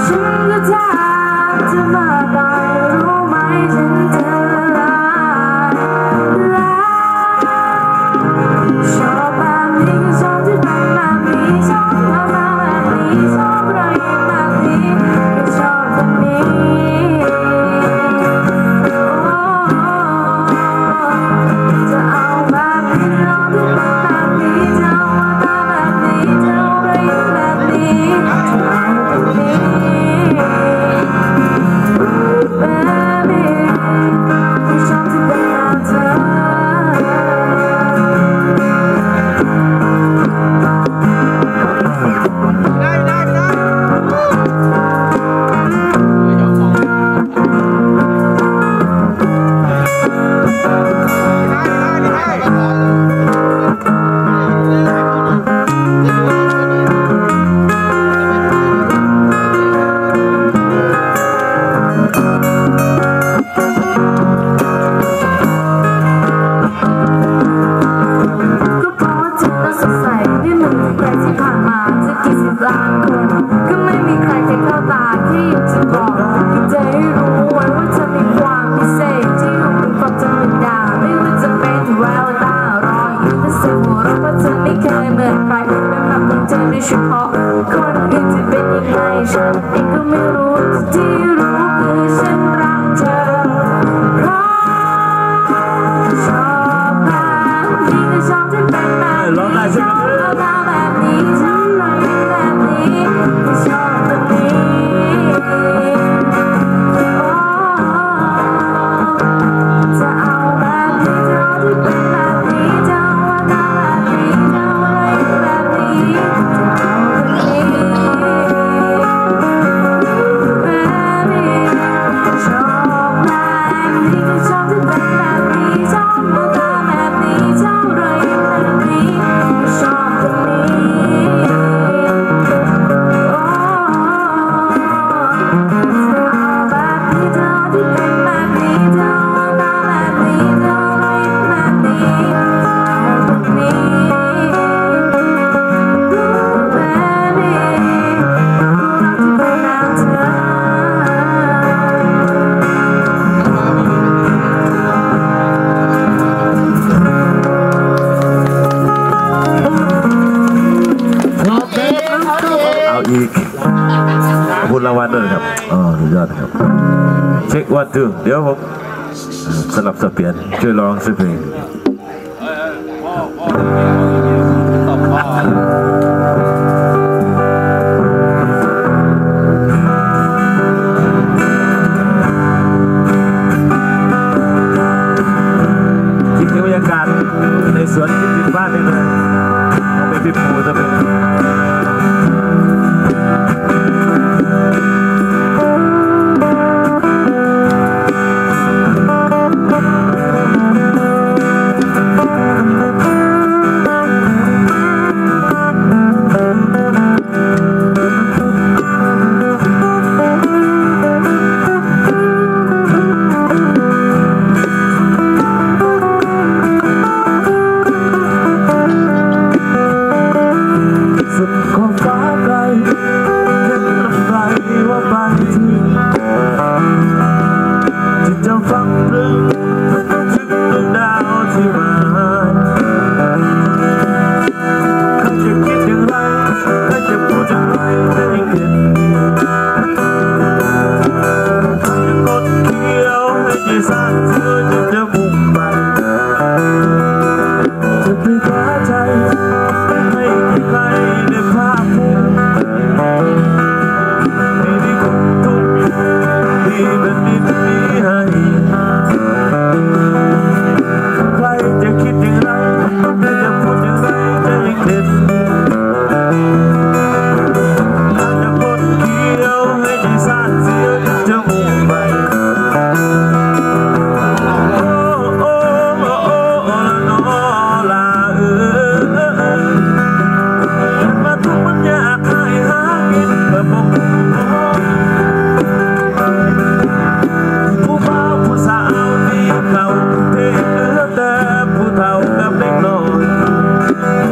รางวัลด้วยครับสุดยอดครับเช็ควันถึงเดี๋ยวผมสลับสับเปลี่ยนช่วยร้องสักเพลงคิดถึงบรรยากาศในสวนคิดถึงบ้านนี่เลยไปพี่ปูจะเป็น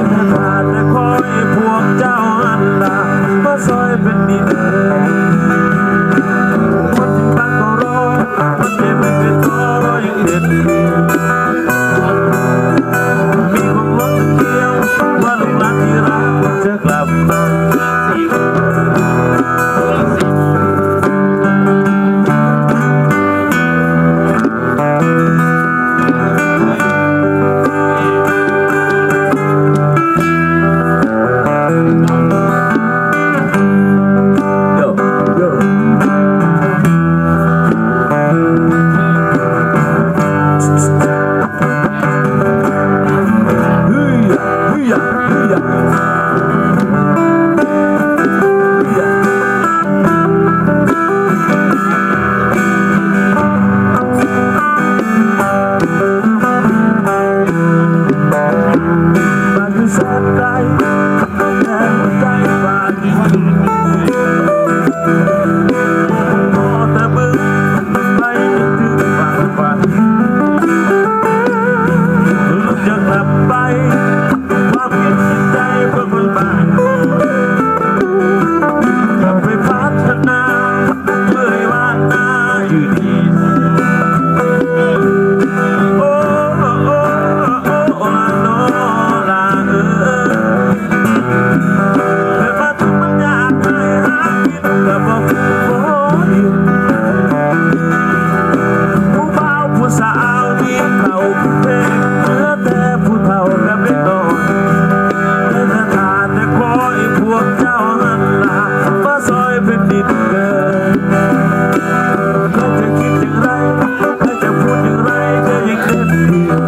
ซอยเป็นดินกับบอกผู้บ่าวผู้สาวที่เขาเพลงเมื่อแต่ผู้เฒ่ากับเด็กน้อยแต่ทานแต่คอยพวกเจ้าหันหน้ามาซอยเป็นดินเดินเขาจะคิดอย่างไรเขาจะพูดอย่างไรก็ยังเด็ดเดียว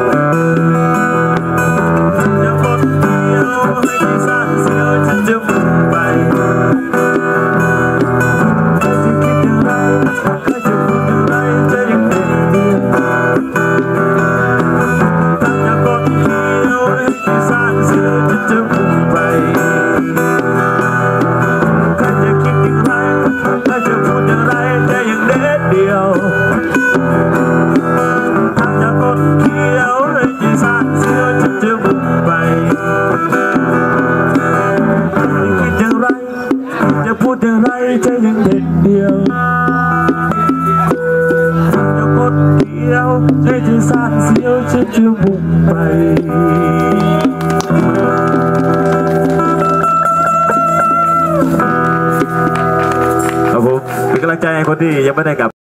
จะหมดเดียวให้ที่สร้างเสียวฉันจะมุ่งไปเขาจะคิดอย่างไรเขาจะพูดอย่างไรจะยังเด็ดเดียวถ้าจะหมดเดียวให้ที่สร้างเสียวฉันจะมุ่งไปเขาจะคิดอย่างไรเขาจะพูดอย่างไรจะยังเด็ดเดียวถ้าจะกดเขียวให้ที่สร้างเสียวฉันจะมุ่งไปคิดอย่างไรจะพูดอย่างไรจะยังเด็ดเดียวจะกดเขียวให้ที่สร้างเสียวฉันจะมุ่งไปครับผมเป็นกำลังใจให้คนที่ยังไม่ได้กลับ